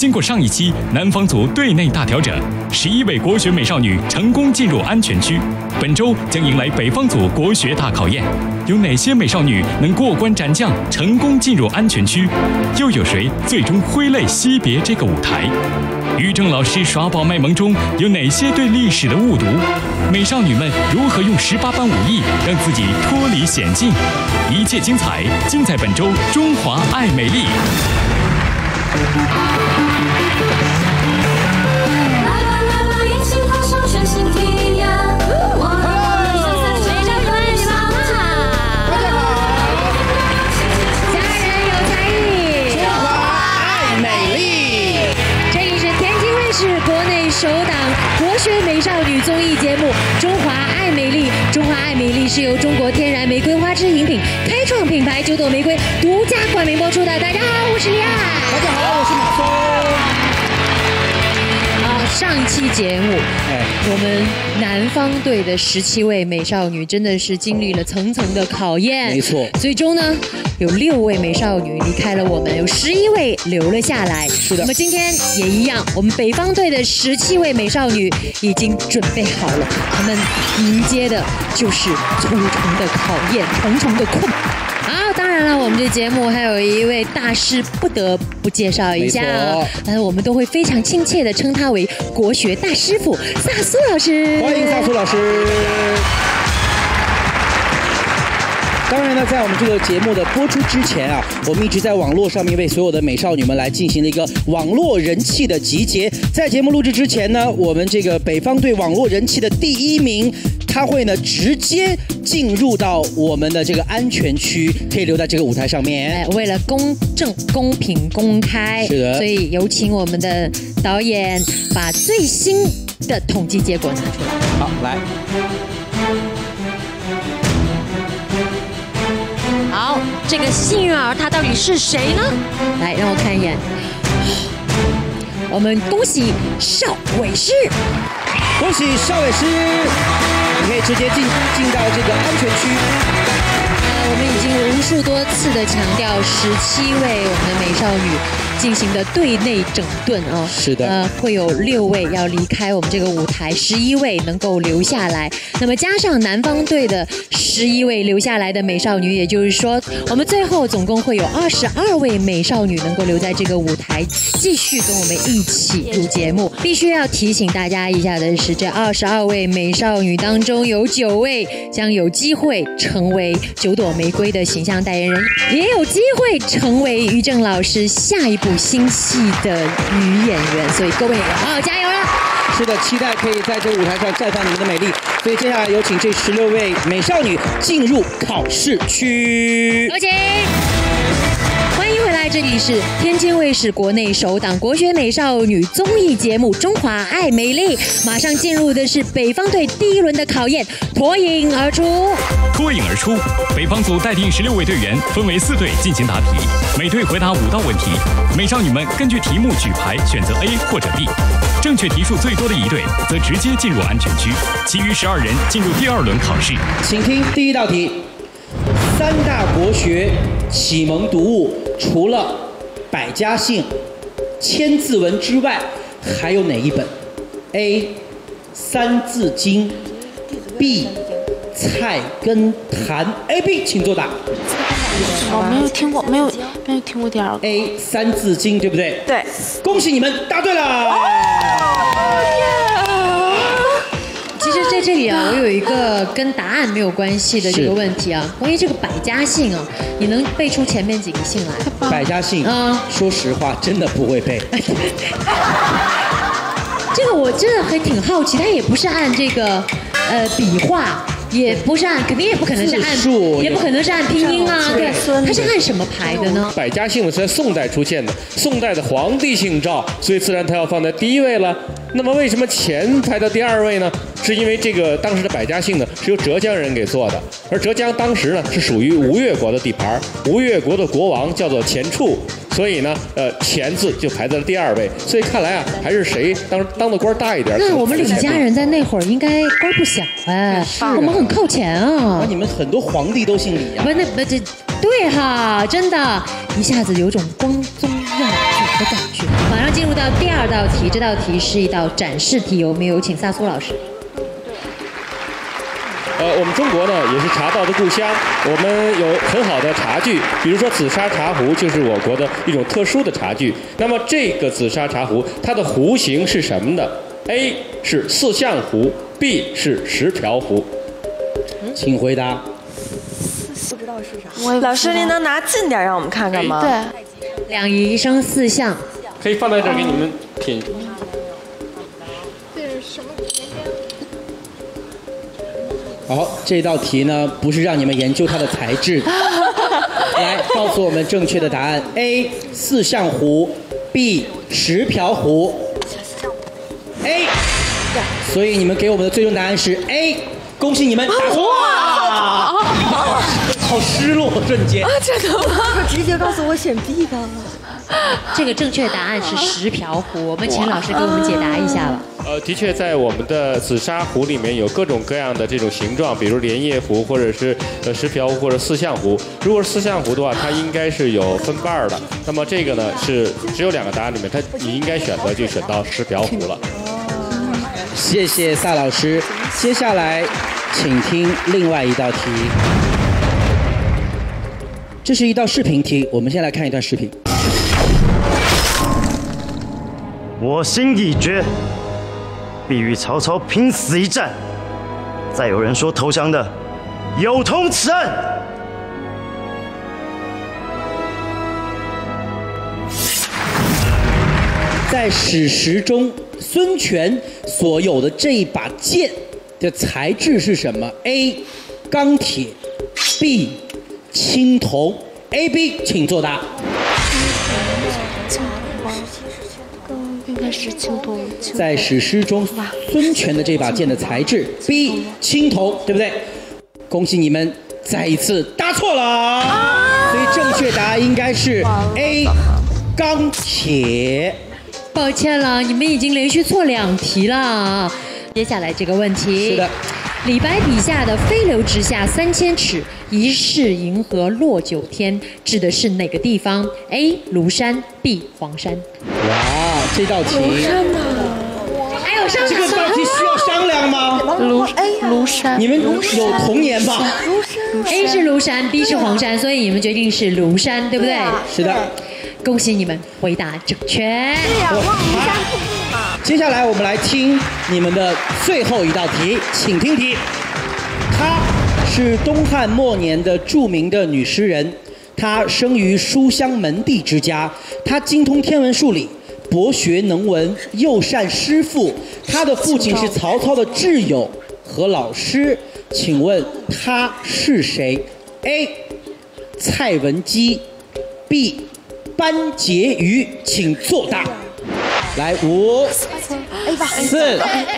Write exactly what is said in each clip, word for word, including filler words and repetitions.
经过上一期南方组队内大调整，十一位国学美少女成功进入安全区。本周将迎来北方组国学大考验，有哪些美少女能过关斩将，成功进入安全区？又有谁最终挥泪惜别这个舞台？于正老师耍宝卖萌中有哪些对历史的误读？美少女们如何用十八般武艺让自己脱离险境？一切精彩尽在本周《中华爱美丽》。 首档国学美少女综艺节目《中华爱美丽》，中华爱美丽是由中国天然玫瑰花之饮品开创品牌九朵玫瑰独家冠名播出的。大家好，我是李亚。 大家好，我是马松。 啊，上一期节目，哎，我们南方队的十七位美少女真的是经历了层层的考验， 没错。 最终呢，有六位美少女离开了我们，有十一位留了下来。 是的。 那么今天也一样，我们北方队的十七位美少女已经准备好了，她们迎接的就是重重的考验，重重的困难。好，当然了，我们这节目还有一位大师不得不介绍一下啊，但是我们都会非常亲切的称他为国学大师傅萨苏老师。 欢迎萨苏老师。当然呢，在我们这个节目的播出之前啊，我们一直在网络上面为所有的美少女们来进行了一个网络人气的集结。在节目录制之前呢，我们这个北方队网络人气的第一名，他会呢直接进入到我们的这个安全区，可以留在这个舞台上面。 哎，为了公正、公平、公开， 是的， 所以有请我们的导演把最新的统计结果拿出来。 好，来。 好，这个幸运儿他到底是谁呢？来，让我看一眼。我们恭喜邵伟诗， 恭喜邵伟诗，你可以直接进进到这个安全区。 呃，我们已经无数多次的强调，十七位我们的美少女进行的队内整顿啊， 是的， 呃，会有六位要离开我们这个舞台，十一位能够留下来。那么加上南方队的十一位留下来的美少女，也就是说，我们最后总共会有二十二位美少女能够留在这个舞台，继续跟我们一起录节目。必须要提醒大家一下的是，这二十二位美少女当中，有九位将有机会成为九朵玫瑰的形象代言人，也有机会成为于正老师下一部新戏的女演员，所以各位好好加油了。 是的，期待可以在这个舞台上绽放你们的美丽。所以接下来有请这十六位美少女进入考试区。 有请。欢迎回来，这里是天津卫视国内首档国学美少女综艺节目《中华爱美丽》，马上进入的是北方队第一轮的考验，脱颖而出。 脱颖而出，北方组待定十六位队员，分为四队进行答题，每队回答五道问题。美少女们根据题目举牌选择 A 或者 B， 正确题数最多的一队则直接进入安全区，其余十二人进入第二轮考试。 请听第一道题：三大国学启蒙读物，除了《百家姓》《千字文》之外，还有哪一本 ？A. 三字经 B. 菜根谭 A B， 请作答。 我没有听过，没有没有听过第二个。 A 三字经，对不对？ 对。 恭喜你们答对了。 哦其实在这里啊，我有一个跟答案没有关系的这个问题啊，关于这个百家姓啊，你能背出前面几个姓来？ 百家姓啊，说实话真的不会背。 这个我真的还挺好奇，它也不是按这个呃笔画。也不是按，肯定也不可能是按，也不可能是按拼音啊，对，它是按什么排的呢？ 百家姓是在宋代出现的，宋代的皇帝姓赵，所以自然它要放在第一位了。那么为什么钱排到第二位呢？是因为这个当时的百家姓呢是由浙江人给做的，而浙江当时呢是属于吴越国的地盘，吴越国的国王叫做钱俶，所以呢，呃，钱字就排在了第二位。所以看来啊，还是谁当当的官大一点。 那我们李家人在那会儿应该官不小哎，我们很靠前啊。 啊，你们很多皇帝都姓李啊？ 不，那不这对哈，真的，一下子有种光宗耀祖的感觉。马上进入到到第二道题，这道题是一道展示题，我们有请萨苏老师。 呃，我们中国呢也是茶道的故乡，我们有很好的茶具，比如说紫砂茶壶就是我国的一种特殊的茶具。那么这个紫砂茶壶，它的壶形是什么呢 ？A 是四象壶 ，B 是十瓢壶。 请回答。 不知道是啥。老师，您能拿近点让我们看看吗？ 对，两仪生四象， 可以放在这儿给你们品。 好，这道题呢不是让你们研究它的材质的，来告诉我们正确的答案 ：A 四象壶 ，B 十瓢壶。A， 所以你们给我们的最终答案是 A， 恭喜你们答错了，好失落瞬间。 真的吗？直接告诉我选 B 的。 这个正确答案是十瓢壶，我们请老师给我们解答一下吧。 呃，的确，在我们的紫砂壶里面有各种各样的这种形状，比如莲叶壶，或者是呃十瓢壶，或者四象壶。如果是四象壶的话，它应该是有分瓣儿的。那么这个呢是只有两个答案里面，它你应该选择就选到十瓢壶了。 谢谢萨老师，接下来请听另外一道题。这是一道视频题，我们先来看一段视频。 我心已决，必与曹操拼死一战。再有人说投降的，有同此案。 在史实中，孙权所有的这一把剑的材质是什么 ？A. 钢铁 ，B. 青铜。A、B， 请作答。 应该是青铜。 在史诗中，孙权的这把剑的材质 B 青铜，对不对？恭喜你们再一次答错了，所以正确答案应该是 A 钢铁。 抱歉了，你们已经连续错两题了。接下来这个问题， 是的， 李白笔下的“飞流直下三千尺，疑是银河落九天”指的是哪个地方 ？A. 庐山 ，B. 黄山。 哇，这道题， 还有上这个道题需要商量吗？ 庐庐山， 你们有童年吧 ？A 是庐山 ，B 是黄山，所以你们决定是庐山，对不对？ 是的。 恭喜你们回答正确。 对呀，望庐山瀑布嘛。 接下来我们来听你们的最后一道题，请听题。她是东汉末年的著名的女诗人，她生于书香门第之家，她精通天文数理，博学能文，又善诗赋。她的父亲是曹操的挚友和老师，请问她是谁 ？A. 蔡文姬 B. 班婕妤，请作答。来，五、四、三、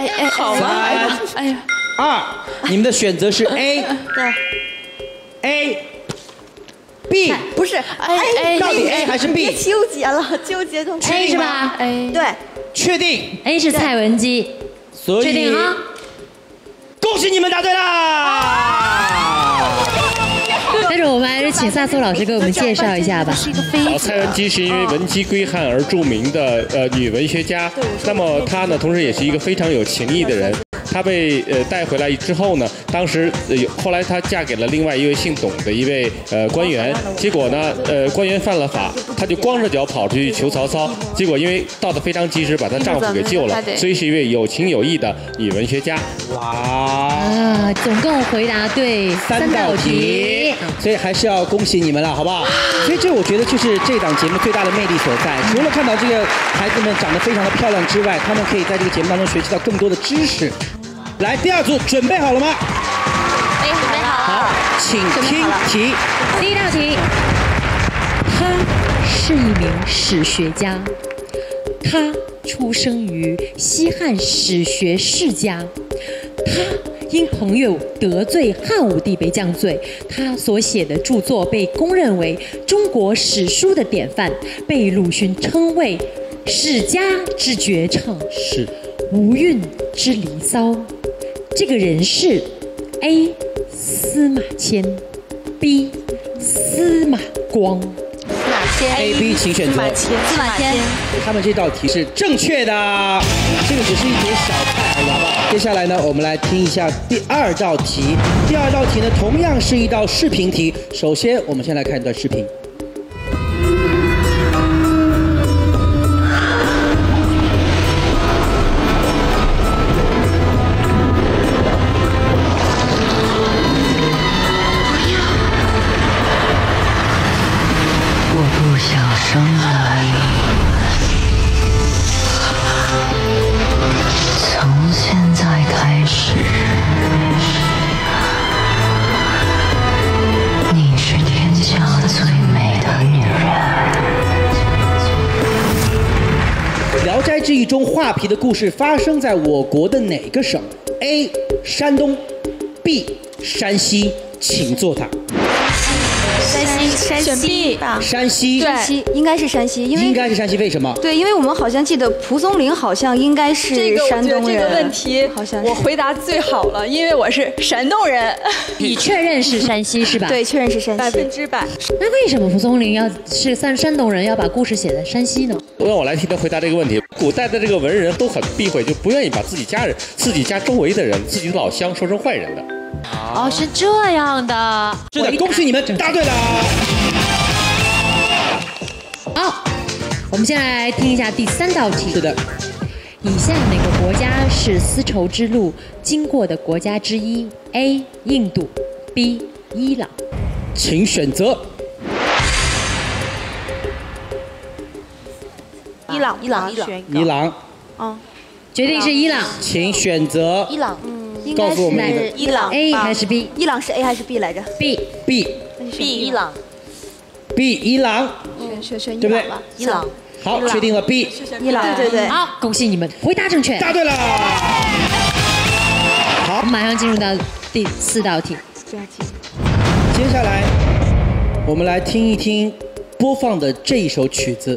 二，你们的选择是 A。 对 A、B， 不是 A， 到底 A 还是 B？ 别纠结了，纠结就 A 是吧 ？A， 对， 确定。 A 是蔡文姬， 所以确定啊？ 恭喜你们答对啦！ 但是我们还是请萨苏老师给我们介绍一下吧。 好，蔡文姬是因为文姬归汉而著名的呃女文学家，那么她呢，同时也是一个非常有情义的人。她被呃带回来之后呢，当时呃后来她嫁给了另外一位姓董的一位呃官员，结果呢呃官员犯了法，她就光着脚跑出去求曹操，结果因为到得非常及时，把她丈夫给救了，所以是一位有情有义的女文学家。 哇啊，总共回答对三道题，所以还是要恭喜你们了，好不好？所以这我觉得就是这档节目最大的魅力所在，除了看到这个孩子们长得非常的漂亮之外，他们可以在这个节目当中学习到更多的知识。来，第二组准备好了吗？ 哎，准备好了。 好，请听题。 第一道题，他是一名史学家，他出生于西汉史学世家，他因朋友得罪汉武帝被降罪，他所写的著作被公认为中国史书的典范，被鲁迅称为史家之绝唱， 是无韵之离骚。这个人是 A. 司马迁 B. 司马光。 司马迁。 千 A B 请选择。 司马迁， 司马迁。 他们这道题是正确的，这个只是一碟小菜而已，好不好？接下来呢，我们来听一下第二道题。第二道题呢，同样是一道视频题。首先，我们先来看一段视频。 生来，从现在开始，你是天下最美的女人。 《聊斋志异》中画皮的故事发生在我国的哪个省 ？A. 山东 B. 山西，请作答。 山西，山西吧， 山西， 山西应该是山西，因为应该是山西，为什么？ 对，因为我们好像记得蒲松龄好像应该是山东人。这个我觉得这个问题好像我回答最好了，因为我是山东人。 你确认是山西是吧？ 对，确认是山西， 百分之百。 那为什么蒲松龄要是山山东人要把故事写在山西呢？ 让我来替他回答这个问题。古代的这个文人都很避讳，就不愿意把自己家人、自己家周围的人、自己的老乡说成坏人的。 哦，是这样的。 是的，恭喜你们答对了。 好，我们现在来听一下第三道题。 是的， 以下哪个国家是丝绸之路经过的国家之一 ？A. 印度 B. 伊朗， 请选择。 伊朗，伊朗，伊朗， 伊朗。 嗯， 决定是伊朗， 请选择。 伊朗，嗯，应告该诉我们是伊朗 A 还是 B？ 伊朗是 A 还是 B 来着 B B B 伊朗 B 伊朗， 选选选伊对不对朗吧，伊朗。 好，确定了 B。 伊朗，对对对。 好，恭喜你们回答正确， 答对了。好， 我们马上进入到第四道题。 接下来我们来听一听播放的这一首曲子。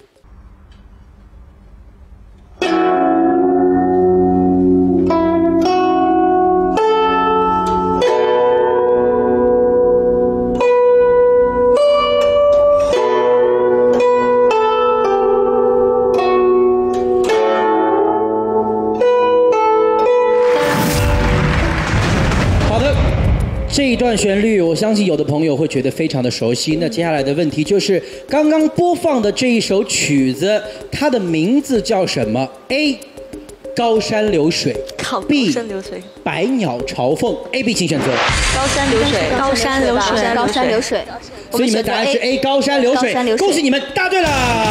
这一段旋律，我相信有的朋友会觉得非常的熟悉。那接下来的问题就是，刚刚播放的这一首曲子，它的名字叫什么 ？A. 高山流水 ，B. 百鸟朝凤。A、B 请选择。 高山流水， 高山流水，高山流水。 所以你们答案是 A. 高山流水，恭喜你们答对了。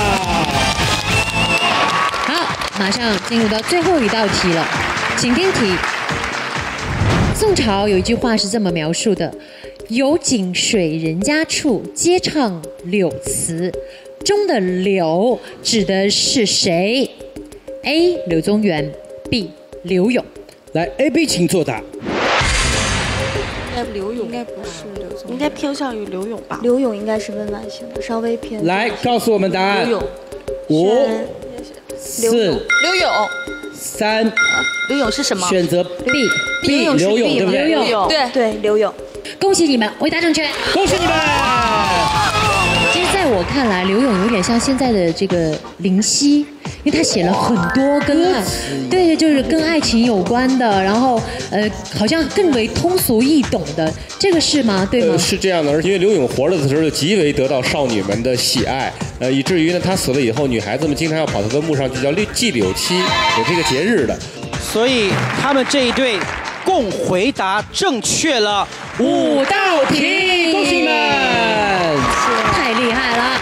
好，马上进入到最后一道题了，请听题。宋朝有一句话是这么描述的：有井水人家处，皆唱柳词。中的柳指的是谁 ？A. 柳宗元 B. 柳永。 来 ，A、B 请作答。 刘永应该不是刘宗，应该偏向于刘永吧？ 刘永应该是温婉型的，稍微偏。 来，告诉我们答案。 刘永。 五、四、 刘永。 三， 刘永是什么？ 选择 B B 刘永，对不对？ 刘永， 对对，刘永。 恭喜你们，回答正确。 恭喜你们！ 其实，在我看来，刘永有点像现在的这个林夕，因为他写了很多跟爱，对，就是跟爱情有关的，然后呃，好像更为通俗易懂的，这个是吗？对吗？ 呃、是这样的，而且因为刘永活着的时候就极为得到少女们的喜爱，呃，以至于呢，他死了以后，女孩子们经常要跑他的墓上去叫祭柳七，有这个节日的。 所以他们这一对共回答正确了五道题，恭喜你们！ 太厉害了！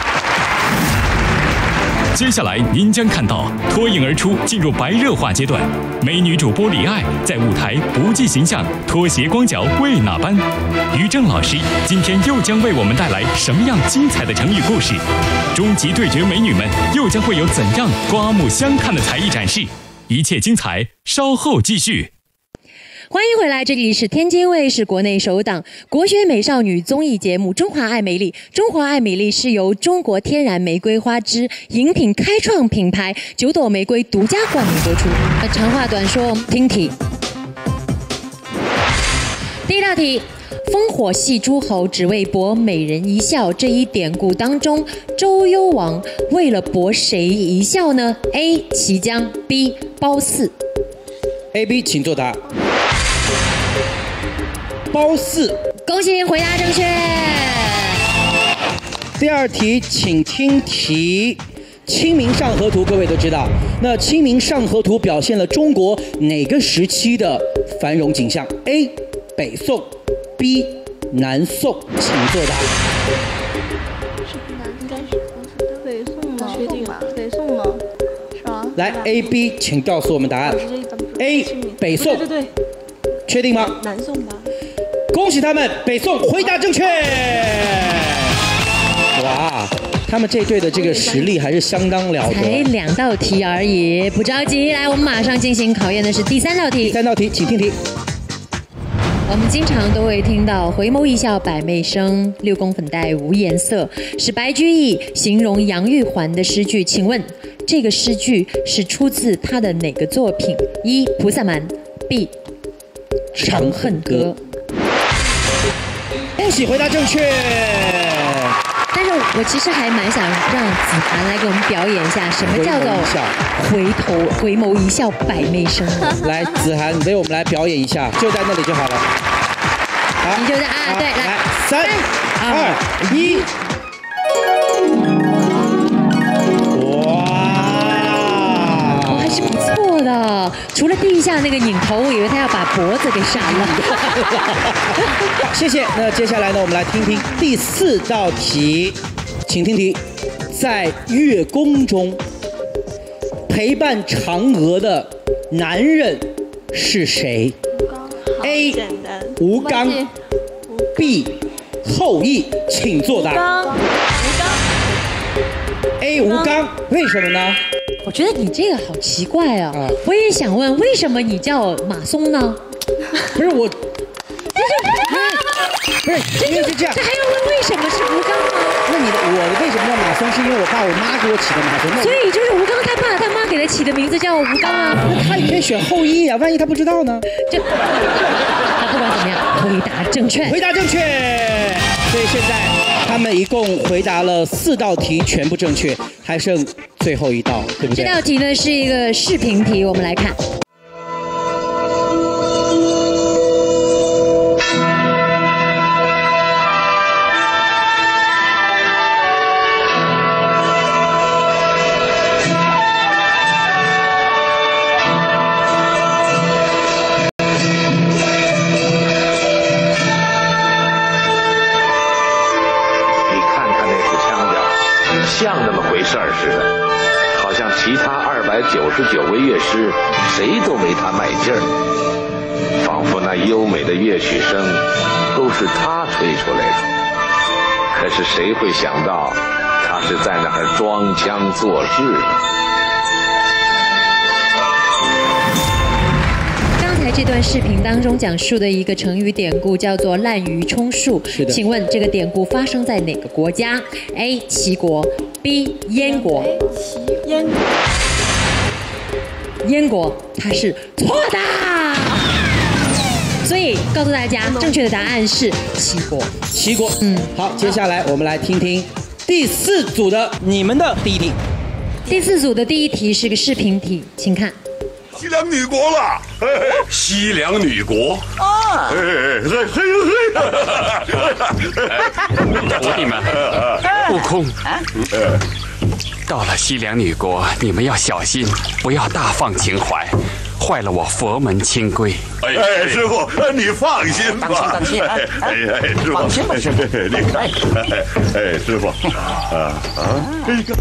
接下来您将看到脱颖而出，进入白热化阶段。美女主播李艾在舞台不计形象，脱鞋光脚为哪般？于正老师今天又将为我们带来什么样精彩的成语故事？终极对决美女们又将会有怎样刮目相看的才艺展示？一切精彩稍后继续。 欢迎回来，这里是天津卫视国内首档国学美少女综艺节目《中华爱美丽》。中华爱美丽是由中国天然玫瑰花之饮品开创品牌九朵玫瑰独家冠名播出。呃，长话短说，听题。第一道题， 烽火戏诸侯，只为博美人一笑。这一典故当中，周幽王为了博谁一笑呢 ？A. 齐姜 B. 褒姒。 A、B， 请作答。褒姒， 恭喜回答正确。 第二题，请听题。清明上河图，各位都知道。那清明上河图表现了中国哪个时期的繁荣景象 ？A. 北宋 B. 南宋，请作答。 是不南，应该是北宋呢？确定吧？北宋呢？是吧？ 来 ，A、B， 请告诉我们答案。A. 北宋， 对对对， 确定吗？ 南宋吧。 恭喜他们，北宋回答正确。哇，他们这队的这个实力还是相当了得。 才两道题而已，不着急，来，我们马上进行考验的是第三道题。 第三道题，请听题。 我们经常都会听到“回眸一笑百媚生，六宫粉黛无颜色”，是白居易形容杨玉环的诗句。请问这个诗句是出自他的哪个作品？一、菩萨蛮 B. 长恨歌。 恭喜回答正确。 但是我其实还蛮想让子涵来给我们表演一下，什么叫做回头回眸一笑百媚生。 来，子涵为我们来表演一下，就在那里就好了。好， 你就在啊，对，来， 三二一。哇， 还是不错的。除了第一下那个拧头，我以为他要把脖子给闪了。 谢谢。那接下来呢，我们来听听第四道题，请听题：在乐宫中陪伴嫦娥的男人是谁 ？A. 吴刚 B. 后羿，请作答。 吴刚 A. 吴刚，为什么呢？ 我觉得你这个好奇怪啊！啊我也想问，为什么你叫马松呢？ 不是我，不是，因为是这样。 这还要问为什么是吴刚吗？ 那你的我的为什么叫马松？是因为我爸我妈给我起的马松。 所以就是吴刚他爸他妈给他起的名字叫吴刚啊。 那他也可以选后羿啊，万一他不知道呢？ 就他不管怎么样，回答正确。 回答正确。所以现在他们一共回答了四道题，全部正确，还剩最后一道，对不对？ 这道题呢是一个视频题，我们来看。 像那么回事儿似的，好像其他二百九十九位乐师谁都没他卖劲儿，仿佛那优美的乐曲声都是他吹出来的。可是谁会想到，他是在那儿装腔作势呢？ 刚才这段视频当中讲述的一个成语典故叫做滥竽充数。 是的。 请问这个典故发生在哪个国家 ？A. 齐国 B. 燕国。 燕国。 燕国，它是错的。所以告诉大家，正确的答案是齐国。 齐国。嗯。好，接下来我们来听听第四组的你们的第一题。 第四组的第一题是个视频题，请看。 西凉女国了，西凉女国啊！嘿嘿徒弟们，悟空，到了西凉女国，你们要小心，不要大放情怀，坏了我佛门清规。 哎哎，师傅，你放心吧。 当心当心啊！ 哎哎，师傅， 放心吧，师傅。 你看，哎，师傅，啊啊，这个。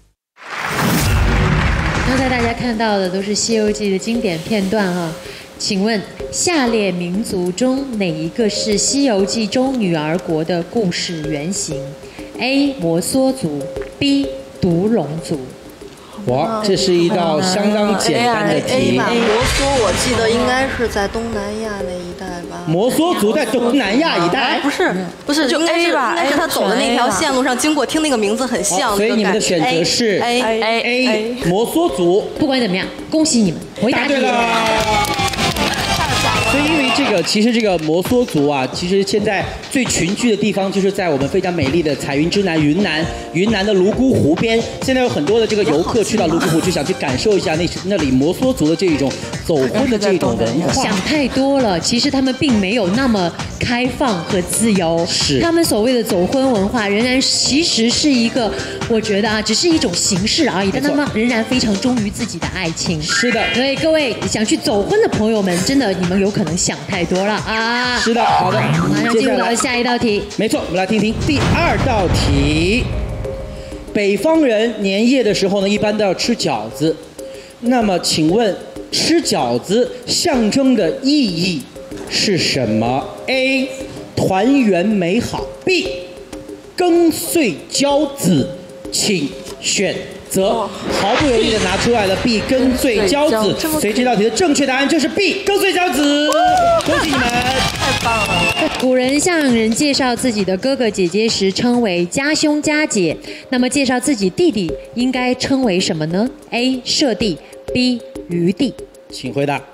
刚才大家看到的都是《西游记》的经典片段啊，请问下列民族中哪一个是《西游记》中女儿国的故事原型 ？A. 摩梭族 B. 独龙族。 哇，这是一道相当简单的题。 摩梭我记得应该是在东南亚那一带吧。 摩梭族在东南亚一带？ 不是，不是，就 A 吧？应该是他走的那条线路上经过，听那个名字很像。 所以你们的选择是 A A A 摩梭族。 不管怎么样，恭喜你们回答对了。 所以因为这个，其实这个摩梭族啊，其实现在最群居的地方就是在我们非常美丽的彩云之南云南，云南的泸沽湖边。现在有很多的这个游客去到泸沽湖，就想去感受一下那那里摩梭族的这一种走婚的这一种文化。 想太多了，其实他们并没有那么开放和自由。 是他们所谓的走婚文化，仍然其实是一个，我觉得啊，只是一种形式而已，但他们仍然非常忠于自己的爱情。 是的， 所以各位想去走婚的朋友们，真的你们有可能想太多了啊！ 是的，好的， 马上进入到下一道题。 没错，我们来听听第二道题。北方人年夜的时候呢，一般都要吃饺子。那么，请问吃饺子象征的意义是什么 ？A. 团圆美好 B. 羹碎交子，请选择。毫不犹豫的拿出来了 B. 羹碎交子，所以这道题的正确答案就是 B. 羹碎交子。恭喜你们！ 太棒了！ 古人向人介绍自己的哥哥姐姐时称为家兄家姐，那么介绍自己弟弟应该称为什么呢 ？A. 舍弟 B. 余弟。 请回答。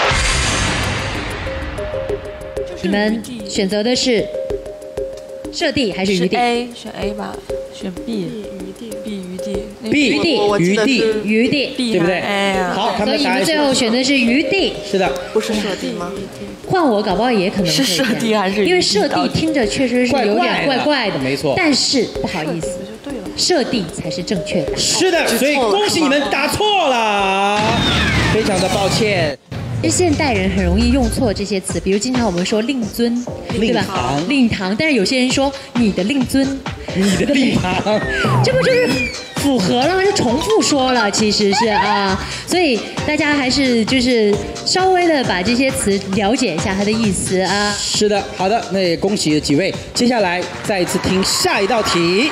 你们选择的是舍弟还是余弟 ？A 选 A 吧，选 B 余弟 B 余弟 B 余弟余弟余弟， 对不对？好， 所以你们最后选的是余弟。 是的， 不是舍弟吗？ 换我搞不好也可能是舍弟还是？ 因为舍弟听着确实是有点怪怪的， 没错。 但是不好意思，舍弟才是正确的。 是的，所以恭喜你们答错了，非常的抱歉。 其实现代人很容易用错这些词，比如经常我们说令尊，对吧？令堂，但是有些人说你的令尊， 你的令堂， 这不就是符合了吗？就重复说了，其实是啊，所以大家还是就是稍微的把这些词了解一下它的意思啊。 是的，好的，那也恭喜几位。接下来再一次听下一道题，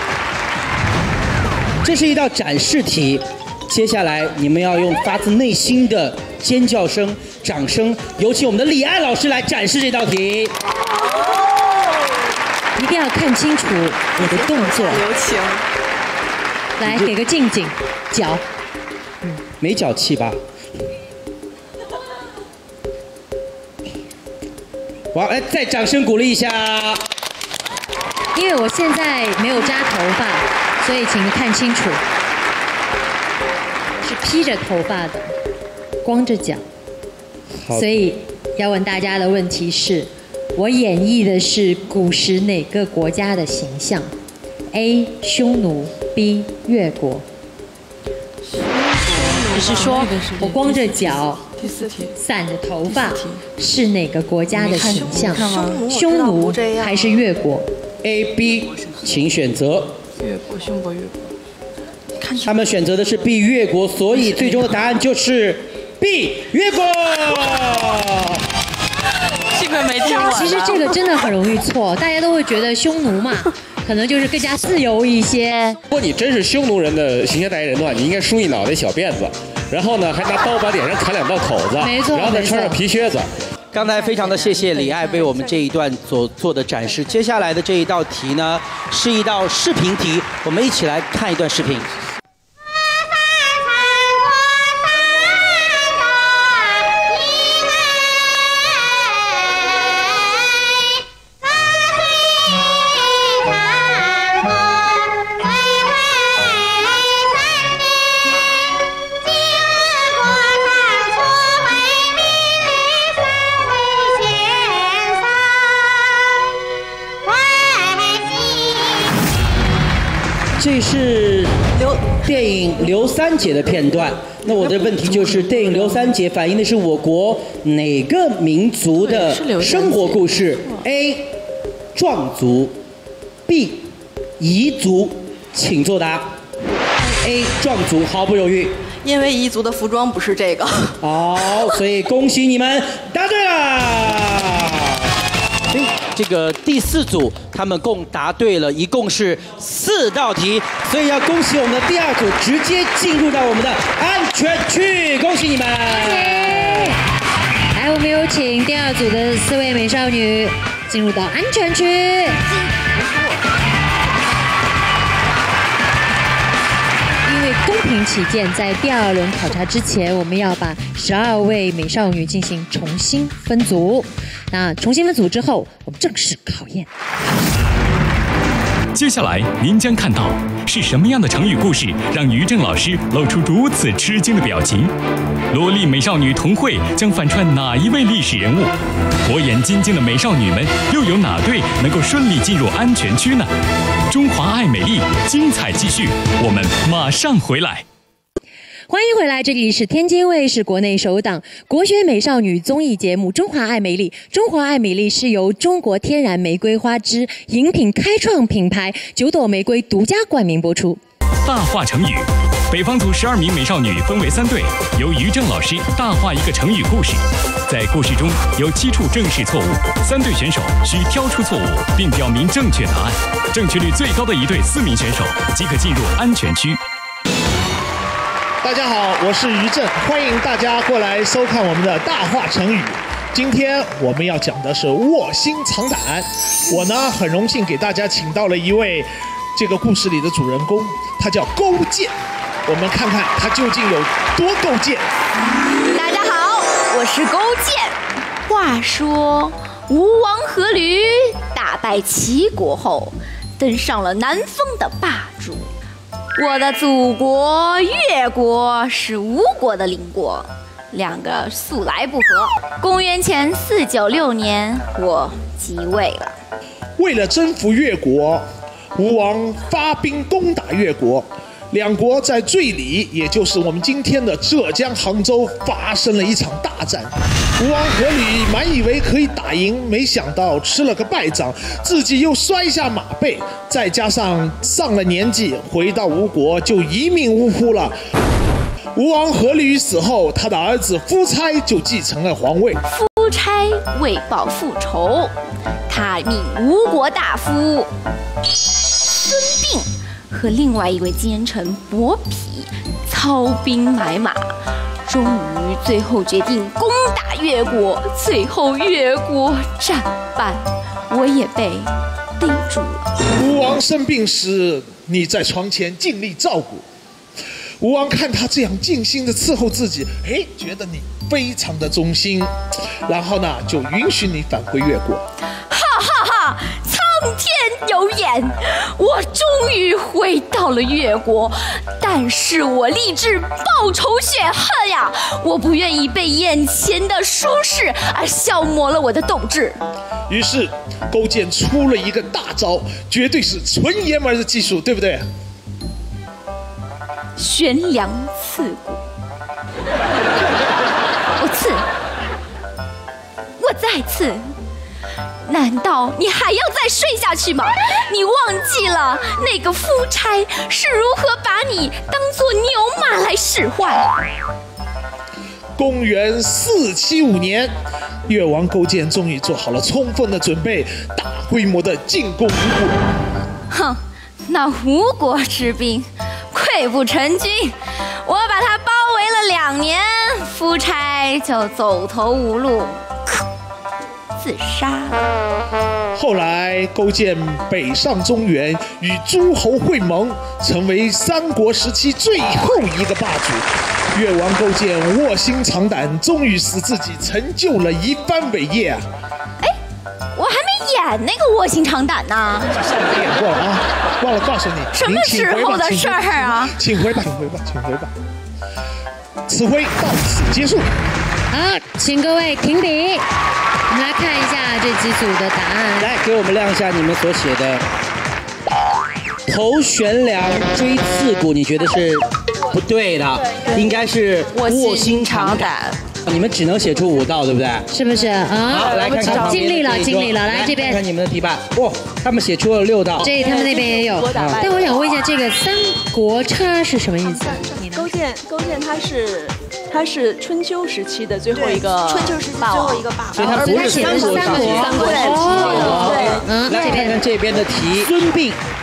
这是一道展示题。接下来你们要用发自内心的尖叫声、掌声，有请我们的李安老师来展示这道题。 一定要看清楚我的动作。 有请。 来，给个近景，脚。 嗯，没脚气吧？哇，来，再掌声鼓励一下。 因为我现在没有扎头发，所以请看清楚。是披着头发的，光着脚，所以要问大家的问题是：我演绎的是古时哪个国家的形象 ？A. 匈奴 B. 越国。只是说我光着脚，散着头发，是哪个国家的形象？匈奴还是越国 ？A. B. 请选择。 越国，匈国，越国。 他们选择的是 B 越国，所以最终的答案就是 B 越国。 幸亏没听完。 其实这个真的很容易错，大家都会觉得匈奴嘛，可能就是更加自由一些。 如果你真是匈奴人的形象代言人的话，你应该梳一脑袋小辫子，然后呢还拿刀把脸上砍两道口子， 没错， 然后再穿上皮靴子。 刚才非常的谢谢李艾为我们这一段所做的展示。接下来的这一道题呢，是一道视频题，我们一起来看一段视频。这是电影《刘三姐》的片段。那我的问题就是，电影《刘三姐》反映的是我国哪个民族的生活故事 ？A. 壮族 B. 彝族，请作答。A. 壮族，毫不犹豫。 因为彝族的服装不是这个。 好，所以恭喜你们答对了。这个第四组他们共答对了，一共是四道题，所以要恭喜我们的第二组直接进入到我们的安全区，恭喜你们！ 来，我们有请第二组的四位美少女进入到安全区。因为公平起见，在第二轮考察之前，我们要把十二位美少女进行重新分组。那重新分组之后，我们正式考验。 接下来您将看到是什么样的成语故事让于正老师露出如此吃惊的表情？萝莉美少女童慧将反串哪一位历史人物？火眼金睛的美少女们又有哪队能够顺利进入安全区呢？中华爱美丽，精彩继续，我们马上回来。 欢迎回来，这里是天津卫视国内首档国学美少女综艺节目《中华爱美丽》。中华爱美丽是由中国天然玫瑰花之饮品开创品牌九朵玫瑰独家冠名播出。 大话成语，北方组十二名美少女分为三队，由于正老师大话一个成语故事。在故事中有七处正式错误，三队选手需挑出错误并表明正确答案，正确率最高的一队四名选手即可进入安全区。 大家好，我是于正，欢迎大家过来收看我们的大话成语。今天我们要讲的是卧薪尝胆。我呢很荣幸给大家请到了一位这个故事里的主人公，他叫勾践。我们看看他究竟有多勾践。 大家好，我是勾践。话说吴王阖闾打败齐国后，登上了南方的霸主。我的祖国越国是吴国的邻国，两个素来不和。公元前四九六年，我即位了。 为了征服越国，吴王发兵攻打越国，两国在醉里，也就是我们今天的浙江杭州，发生了一场大战。吴王阖闾满以为可以打赢，没想到吃了个败仗，自己又摔下马背，再加上上了年纪，回到吴国就一命呜呼了。吴王阖闾死后，他的儿子夫差就继承了皇位。 夫差为报复仇，他命吴国大夫孙膑和另外一位奸臣伯嚭操兵买马，终于最后决定攻打越国，最后越国战败，我也被逮住了。 吴王生病时，你在床前尽力照顾。吴王看他这样尽心的伺候自己，哎，觉得你非常的忠心，然后呢，就允许你返回越国。 哈哈哈！苍天有眼，我终于回到了越国，但是我立志报仇雪恨呀！我不愿意被眼前的舒适而消磨了我的斗志。 于是，勾践出了一个大招，绝对是纯爷们儿的技术，对不对？ 悬梁刺股，我刺，我再刺。难道你还要再睡下去吗？你忘记了那个夫差是如何把你当作牛马来使唤？ 公元四七五年，越王勾践终于做好了充分的准备，大规模的进攻吴国。 哼，那吴国之兵溃不成军，我把他包围了两年，夫差就走投无路，自杀。 后来勾践北上中原，与诸侯会盟，成为三国时期最后一个霸主。越王勾践卧薪尝胆，终于使自己成就了一番伟业啊！ 哎，我还没演那个卧薪尝胆呢。 上回演过了啊，忘了告诉你， 什么时候的事儿啊？ 请回吧，请回吧，请回吧。此回到此结束。 好，请各位停笔。我们来看一下这几组的答案。 来，给我们亮一下你们所写的。头悬梁锥刺股，你觉得是不对的，应该是卧薪尝胆。你们只能写出五道，对不对？ 是不是啊？ 好，来看看尽力了，尽力了。来这边看看你们的题板，哇，他们写出了六道。 这他们那边也有。但我想问一下，这个三国叉是什么意思？ 勾践，勾践他是他是春秋时期的最后一个春秋时期最后一个霸王， 所以他不是三国时期。 三国时期。 对，来看看这边的题，孙膑。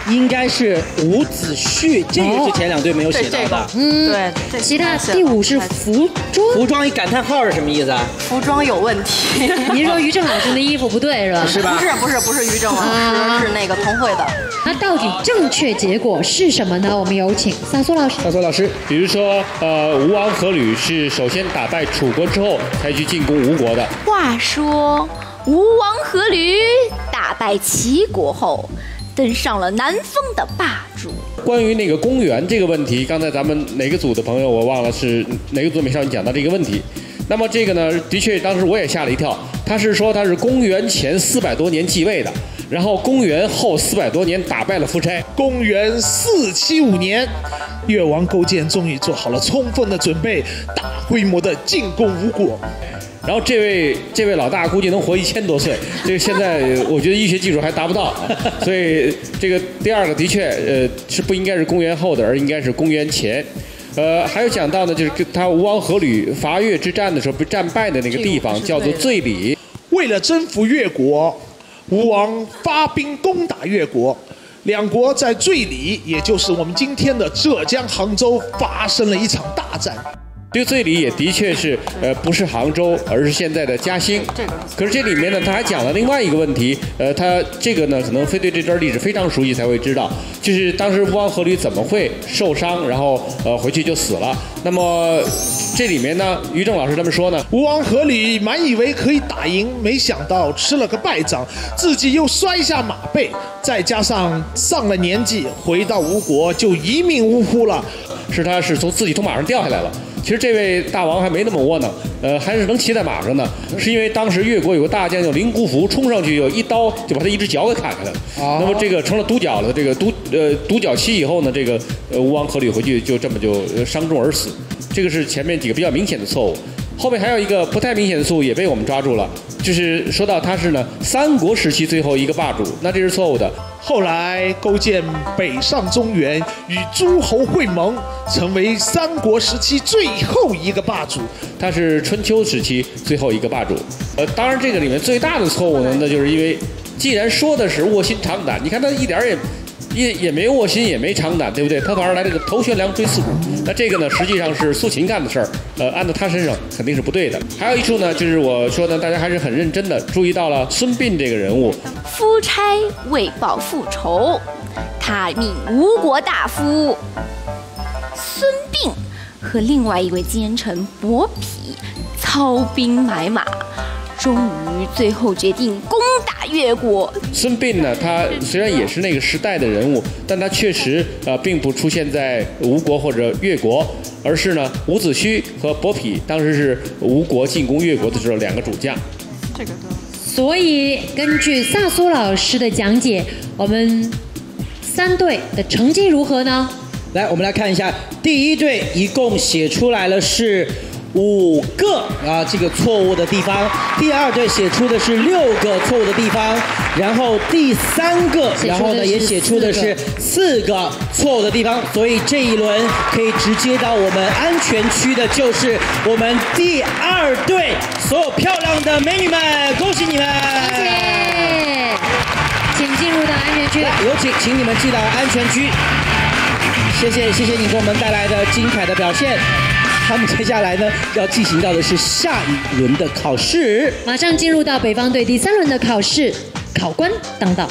应该是伍子胥，这个是前两队没有写到的。 嗯， 对， 其他第五是服装， 服装一感叹号是什么意思啊？ 服装有问题。 你是说于正老师的衣服不对是吧？ 是吧？ 不是不是不是于正老师，啊、是那个同会的。 那到底正确结果是什么呢？我们有请萨苏老师。 萨苏老师， 比如说，呃，吴王阖闾是首先打败楚国之后才去进攻吴国的。 话说，吴王阖闾打败齐国后，登上了南方的霸主。 关于那个公元这个问题，刚才咱们哪个组的朋友我忘了是哪个组美少女讲到这个问题。那么这个呢，的确当时我也吓了一跳，他是说他是公元前四百多年继位的，然后公元后四百多年打败了夫差。 公元四七五年，越王勾践终于做好了充分的准备，大规模的进攻吴国。 然后这位这位老大估计能活一千多岁，这个现在我觉得医学技术还达不到，所以这个第二个的确呃是不应该是公元后的，而应该是公元前。呃，还有讲到呢，就是他吴王阖闾伐越之战的时候被战败的那个地方叫做醉里。 为了征服越国，吴王发兵攻打越国，两国在醉里，也就是我们今天的浙江杭州，发生了一场大战。 这个醉里也的确是，呃，不是杭州，而是现在的嘉兴。可是这里面呢，他还讲了另外一个问题，呃，他这个呢，可能非对这段历史非常熟悉才会知道，就是当时吴王阖闾怎么会受伤，然后呃回去就死了。那么这里面呢，于正老师他们说呢， 吴王阖闾满以为可以打赢，没想到吃了个败仗，自己又摔下马背，再加上上了年纪，回到吴国就一命呜呼了。 是他是从自己从马上掉下来了。其实这位大王还没那么窝囊，呃，还是能骑在马上的，是因为当时越国有个大将叫林姑服，冲上去有一刀就把他一只脚给砍开了。哦、那么这个成了独角了，这个独呃独角戏以后呢，这个呃吴王阖闾回去就这么就伤重而死，这个是前面几个比较明显的错误。后面还有一个不太明显的错误也被我们抓住了，就是说到他是呢三国时期最后一个霸主，那这是错误的。 后来勾践北上中原，与诸侯会盟，成为三国时期最后一个霸主。 他是春秋时期最后一个霸主。呃，当然这个里面最大的错误呢，那就是因为既然说的是卧薪尝胆，你看他一点也。也也没卧薪，也没尝胆，对不对？他反而来这个头悬梁锥刺股，那这个呢，实际上是苏秦干的事儿，呃，按到他身上肯定是不对的。还有一处呢，就是我说呢，大家还是很认真的注意到了孙膑这个人物。 夫差为报父仇，他命吴国大夫孙膑和另外一位奸臣伯嚭操兵买马。终于最后决定攻打越国。 孙膑呢，他虽然也是那个时代的人物，但他确实呃并不出现在吴国或者越国，而是呢伍子胥和伯嚭当时是吴国进攻越国的时候两个主将。 这个所以根据萨苏老师的讲解，我们三队的成绩如何呢？ 来，我们来看一下，第一队一共写出来了是五个啊，这个错误的地方。第二队写出的是六个错误的地方，然后第三个，然后呢也写出的是四个错误的地方。所以这一轮可以直接到我们安全区的，就是我们第二队所有漂亮的美女们，恭喜你们！ 谢谢，请进入到安全区。 来，有请，请你们进到安全区。谢谢，谢谢你给我们带来的精彩的表现。他们接下来呢要进行到的是下一轮的考试， 马上进入到北方队第三轮的考试，考官当道。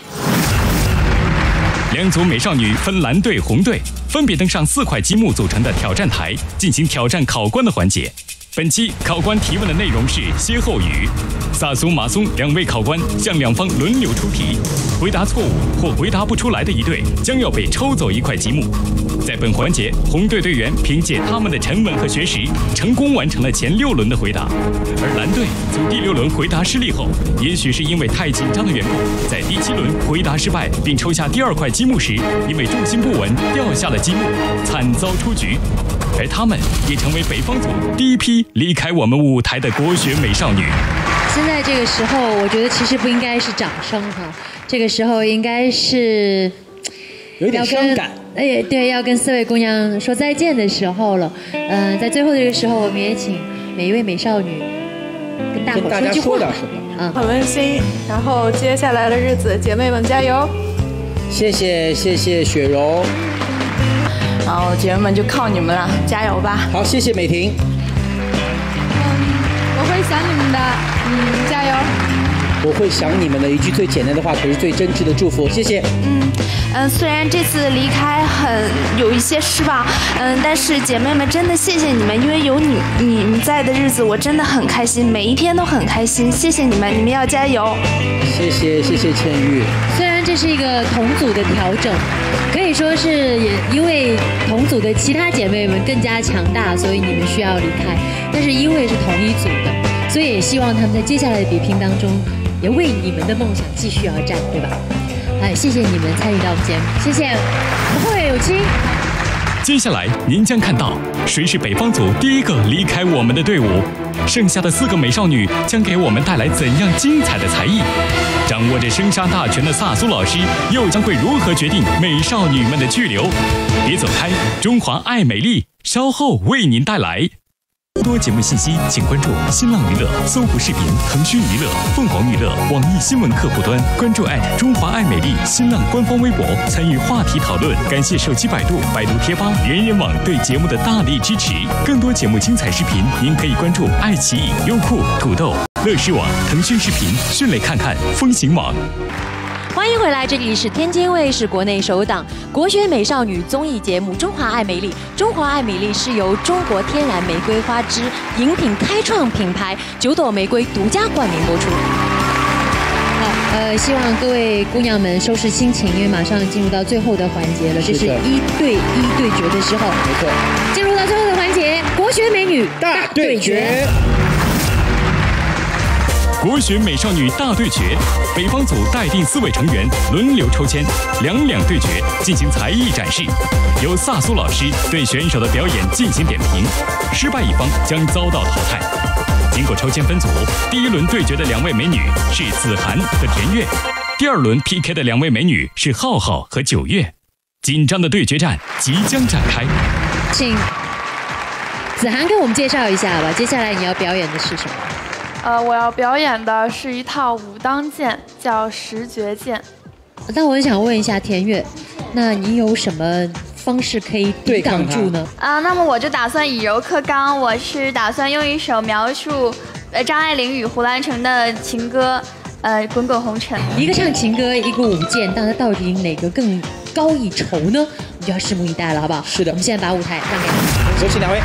两组美少女分蓝队、红队，分别登上四块积木组成的挑战台，进行挑战考官的环节。本期考官提问的内容是歇后语，萨苏、马松两位考官向两方轮流出题，回答错误或回答不出来的一队将要被抽走一块积木。在本环节，红队队员凭借他们的沉稳和学识，成功完成了前六轮的回答，而蓝队从第六轮回答失利后，也许是因为太紧张的缘故，在第七轮回答失败并抽下第二块积木时，因为重心不稳掉下了积木，惨遭出局。而他们也成为北方组第一批离开我们舞台的国学美少女。 现在这个时候，我觉得其实不应该是掌声哈，这个时候应该是有点伤感。 哎，对，要跟四位姑娘说再见的时候了。嗯、呃，在最后这个时候，我们也请每一位美少女跟大伙说句话。 说点什么？ 啊， 很温馨。然后接下来的日子，姐妹们加油！ 谢谢谢谢雪蓉。 好，姐妹们就靠你们了，加油吧！ 好，谢谢美婷。 我会想你们的，嗯，加油。 我会想你们的一句最简单的话，可是最真挚的祝福。谢谢。 嗯嗯、呃，虽然这次离开很有一些失望，嗯、呃，但是姐妹们真的谢谢你们，因为有你你们在的日子，我真的很开心，每一天都很开心。谢谢你们，你们要加油。 谢谢谢谢倩玉。 虽然这是一个同组的调整，可以说是也因为同组的其他姐妹们更加强大，所以你们需要离开。但是因为是同一组的，所以也希望他们在接下来的比拼当中，也为你们的梦想继续而战，对吧？哎，谢谢你们参与到我们节目，谢谢不会有亲。 接下来您将看到谁是北方组第一个离开我们的队伍，剩下的四个美少女将给我们带来怎样精彩的才艺？掌握着生杀大权的萨苏老师又将会如何决定美少女们的去留？别走开，中华爱美丽稍后为您带来。更多节目信息，请关注新浪娱乐、搜狐视频、腾讯娱乐、凤凰娱乐、网易新闻客户端，关注中华爱美丽新浪官方微博，参与话题讨论。感谢手机百度、百度贴吧、人人网对节目的大力支持。更多节目精彩视频，您可以关注爱奇艺、优酷、土豆、乐视网、腾讯视频、迅雷看看、风行网。 欢迎回来，这里是天津卫视国内首档国学美少女综艺节目《中华爱美丽》。中华爱美丽是由中国天然玫瑰花之饮品开创品牌九朵玫瑰独家冠名播出。好，呃，希望各位姑娘们收拾心情，因为马上进入到最后的环节了，这是一对一对决的时候。 没错， 进入到最后的环节，国学美女大对决。 国学美少女大对决，北方组待定四位成员轮流抽签，两两对决进行才艺展示，由萨苏老师对选手的表演进行点评，失败一方将遭到淘汰。经过抽签分组，第一轮对决的两位美女是子涵和田悦，第二轮 P K 的两位美女是浩浩和九月。紧张的对决战即将展开， 请子涵给我们介绍一下吧，接下来你要表演的是什么？ 呃，我要表演的是一套武当剑，叫十绝剑。 那我想问一下田悦，那你有什么方式可以抵挡住呢？ 啊，那么我就打算以柔克刚，我是打算用一首描述呃张爱玲与胡兰成的情歌，呃《滚滚红尘》。 一个唱情歌，一个舞剑，但它到底哪个更高一筹呢？我们就要拭目以待了，好不好？ 是的， 我们现在把舞台让给你， 有请两位。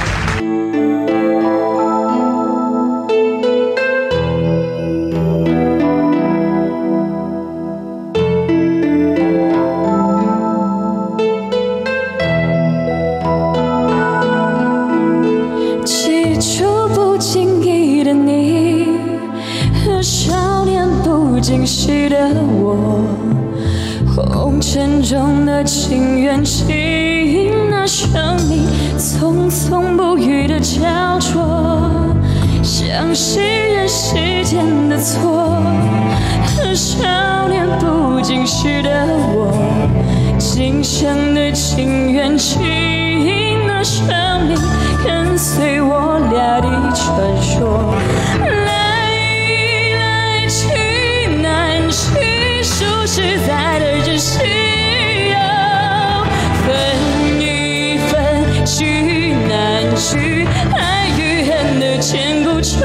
今夕的我，红尘中的情缘起因，那生命匆匆不语的焦灼，相信人世间的错。少年不经事的我，今生的情缘起因，那生命跟随我俩的传说。去数实在的真实有分与分，聚难聚，爱与恨的千古愁。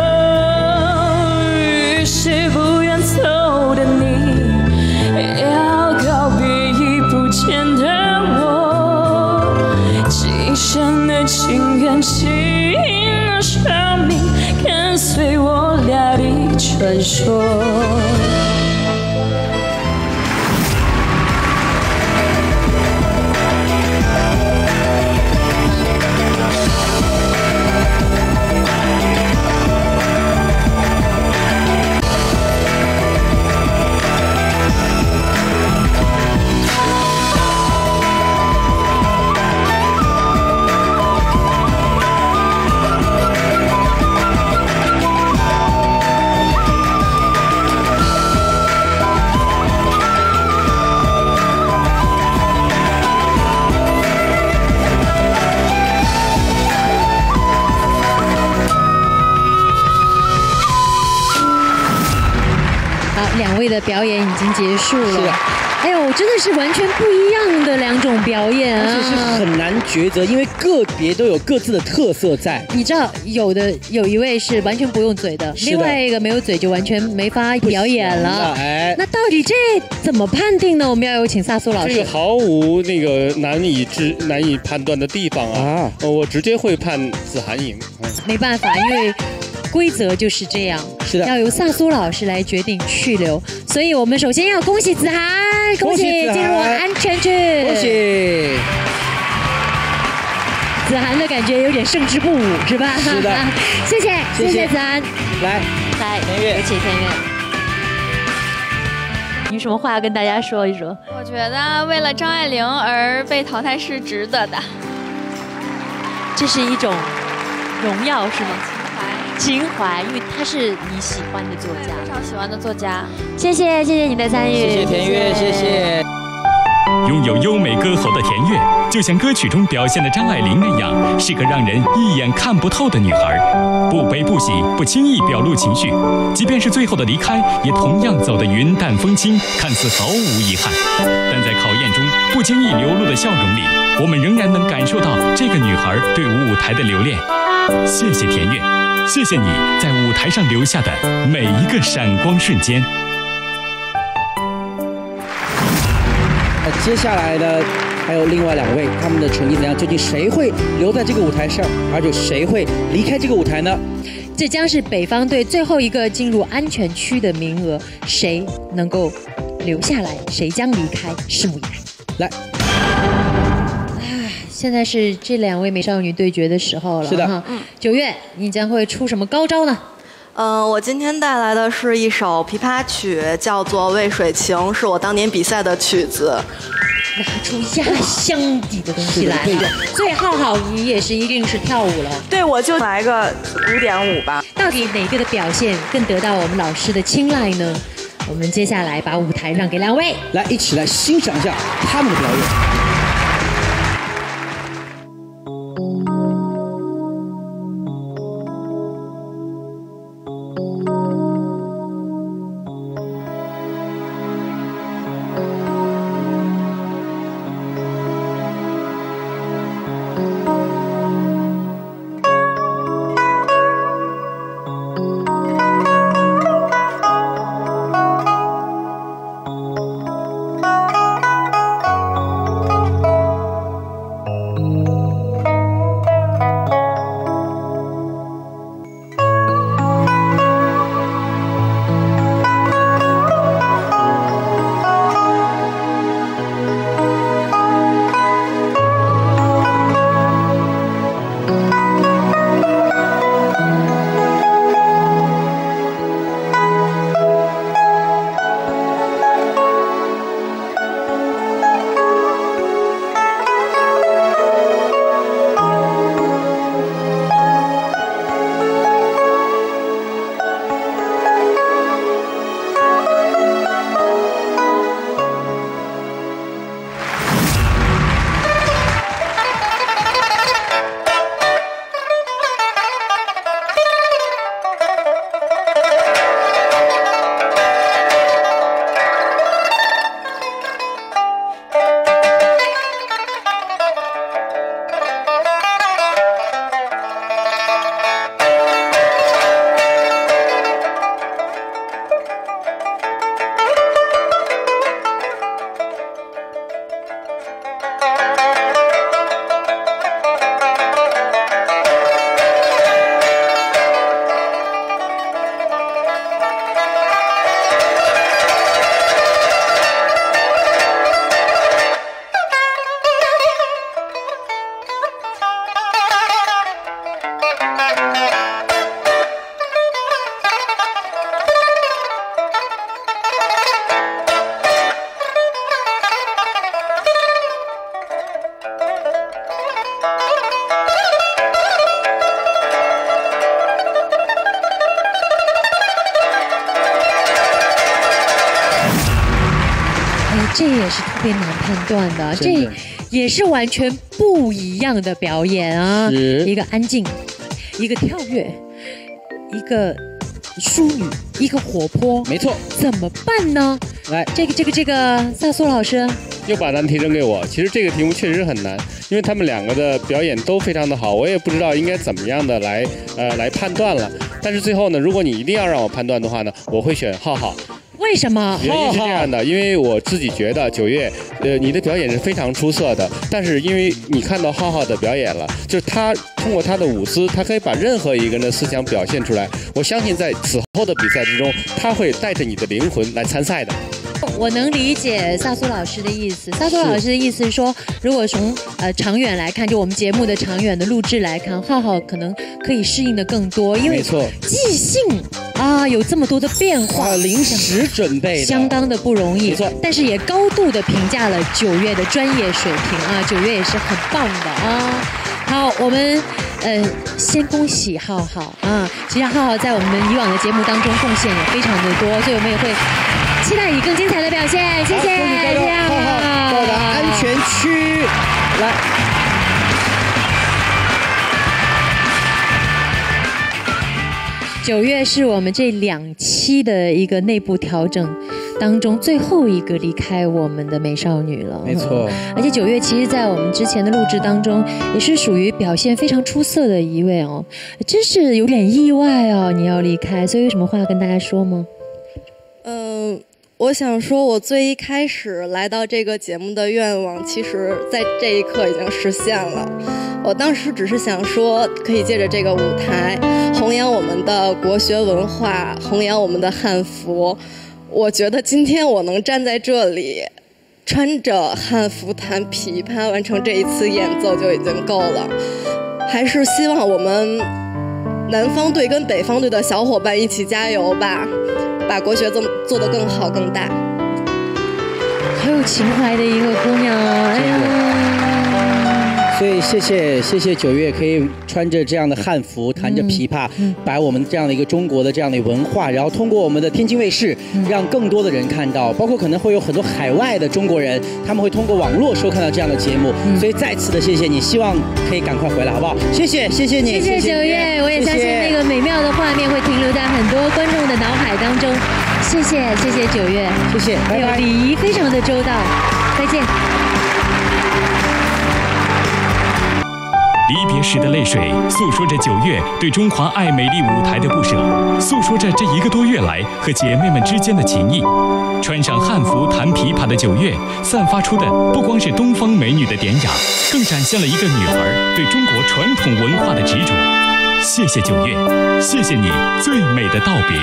于是不愿走的你，要告别已不见的我。今生的情缘起因，那生命跟随我俩的传说。 两位的表演已经结束了。 哎呦，真的是完全不一样的两种表演啊！ 而且是很难抉择，因为个别都有各自的特色在。 你知道，有的有一位是完全不用嘴的，另外一个没有嘴就完全没法表演了。哎，那到底这怎么判定呢？我们要有请萨苏老师。 这个毫无那个难以知难以判断的地方啊！啊呃、我直接会判子涵赢。嗯、 没办法，因为规则就是这样。 是的， 要由萨苏老师来决定去留，所以我们首先要恭喜子涵，恭喜进入安全区， 恭喜。 子涵的感觉有点胜之不武，是吧？ 是的， 谢谢，谢谢子涵。 来， 来， 田悦， 有请田悦。你有什么话要跟大家说一说？ 我觉得为了张爱玲而被淘汰是值得的， 这是一种荣耀，是吗？情怀，因为他是你喜欢的作家， 非常喜欢的作家。 谢谢，谢谢你的参与， 谢谢田悦，谢谢。 拥有优美歌喉的田悦，就像歌曲中表现的张爱玲那样，是个让人一眼看不透的女孩，不悲不喜，不轻易表露情绪，即便是最后的离开，也同样走得云淡风轻，看似毫无遗憾。但在考验中不经意流露的笑容里，我们仍然能感受到这个女孩对舞台的留恋。谢谢田悦。谢谢你在舞台上留下的每一个闪光瞬间。 那接下来呢，还有另外两位，他们的成绩怎样？究竟谁会留在这个舞台上，而且谁会离开这个舞台呢？ 这将是北方队最后一个进入安全区的名额，谁能够留下来，谁将离开，拭目以待。 来。 现在是这两位美少女对决的时候了， 是的， 嗯，九月，你将会出什么高招呢？ 嗯、呃，我今天带来的是一首琵琶曲，叫做《渭水情》，是我当年比赛的曲子。 拿出压箱底的东西来了，所以浩浩你也是一定是跳舞了。 对，我就来个五点五吧。 到底哪个的表现更得到我们老师的青睐呢？我们接下来把舞台让给两位， 来一起来欣赏一下他们的表演。 这也是特别难判断的，这也是完全不一样的表演啊！一个安静，一个跳跃，一个淑女，一个活泼， 没错， 怎么办呢？ 来， 这个这个这个萨苏老师又把难题扔给我。其实这个题目确实很难，因为他们两个的表演都非常的好，我也不知道应该怎么样的来呃来判断了。但是最后呢，如果你一定要让我判断的话呢，我会选浩浩。 为什么？ 原因是这样的，因为我自己觉得九月，呃，你的表演是非常出色的，但是因为你看到浩浩的表演了，就是他通过他的舞姿，他可以把任何一个人的思想表现出来。我相信在此后的比赛之中，他会带着你的灵魂来参赛的。 我能理解萨苏老师的意思。萨苏老师的意思是说，如果从呃长远来看，就我们节目的长远的录制来看，浩浩可能可以适应的更多，因为没错， 即兴啊有这么多的变化， 临时准备的， 相当的不容易。 没错， 但是也高度的评价了九月的专业水平啊，九月也是很棒的啊。好，我们呃先恭喜浩浩啊！其实浩浩在我们以往的节目当中贡献也非常的多，所以我们也会期待以更精彩的表现。谢谢，谢谢浩浩， 到达安全区来。 九月是我们这两期的一个内部调整当中最后一个离开我们的美少女了， 没错。 而且九月其实在我们之前的录制当中也是属于表现非常出色的一位哦，真是有点意外哦，你要离开，所以有什么话要跟大家说吗？ 嗯、呃，我想说，我最一开始来到这个节目的愿望，其实在这一刻已经实现了。我当时只是想说，可以借着这个舞台弘扬我们的国学文化，弘扬我们的汉服。我觉得今天我能站在这里，穿着汉服弹琵琶完成这一次演奏就已经够了。还是希望我们南方队跟北方队的小伙伴一起加油吧，把国学做做得更好更大。 好有情怀的一个姑娘啊！哎呀。 所以谢谢谢谢九月可以穿着这样的汉服，弹着琵琶，嗯嗯、把我们这样的一个中国的这样的文化，然后通过我们的天津卫视，嗯、让更多的人看到，包括可能会有很多海外的中国人，他们会通过网络收看到这样的节目。嗯、所以再次的谢谢你，希望可以赶快回来，好不好？谢谢谢谢你， 谢谢九月，我也相信那个美妙的画面会停留在很多观众的脑海当中。谢谢谢谢九月， 谢谢， 还有礼仪非常的周到，再见。 离别时的泪水，诉说着九月对中华爱美丽舞台的不舍，诉说着这一个多月来和姐妹们之间的情谊。穿上汉服弹琵琶的九月，散发出的不光是东方美女的典雅，更展现了一个女孩对中国传统文化的执着。谢谢九月，谢谢你最美的道别。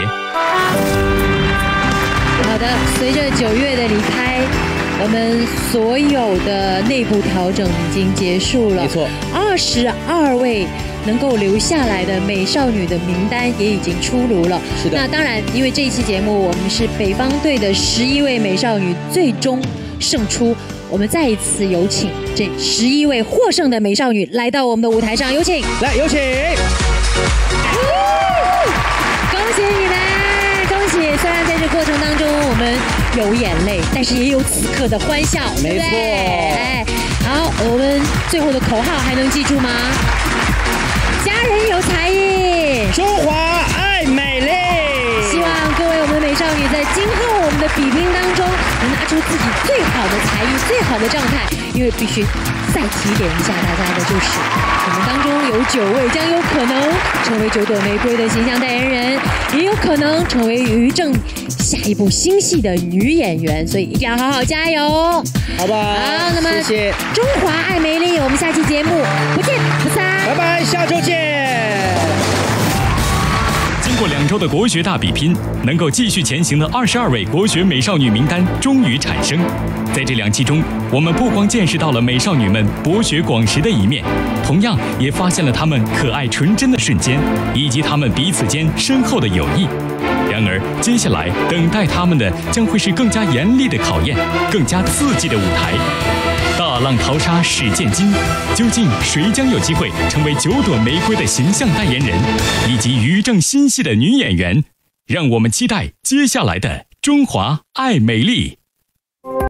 好的，随着九月的离开，我们所有的内部调整已经结束了。 没错， 二十二位能够留下来的美少女的名单也已经出炉了。 是的。 那当然，因为这一期节目我们是北方队的十一位美少女最终胜出，我们再一次有请这十一位获胜的美少女来到我们的舞台上，有请， 来有请， 恭喜你们！虽然在这过程当中我们有眼泪，但是也有此刻的欢笑， 没错。 哎，好，我们最后的口号还能记住吗？家人有才艺， 中华爱美丽。 希望各位我们美少女在今后我们的比拼当中，能拿出自己最好的才艺、最好的状态，因为必须再提点一下大家的就是，我们当中有九位将有可能成为九朵玫瑰的形象代言人，也有可能成为于正下一部新戏的女演员，所以一定要好好加油， 好吧？ 好，那么谢谢中华爱美丽，我们下期节目不见不散， 拜拜，下周见。 经过两周的国学大比拼，能够继续前行的二十二位国学美少女名单终于产生。在这两期中，我们不光见识到了美少女们博学广识的一面，同样也发现了她们可爱纯真的瞬间，以及她们彼此间深厚的友谊。然而，接下来等待她们的将会是更加严厉的考验，更加刺激的舞台。大浪淘沙始见金，究竟谁将有机会成为九朵玫瑰的形象代言人，以及于正新戏的女演员？让我们期待接下来的中华爱美丽。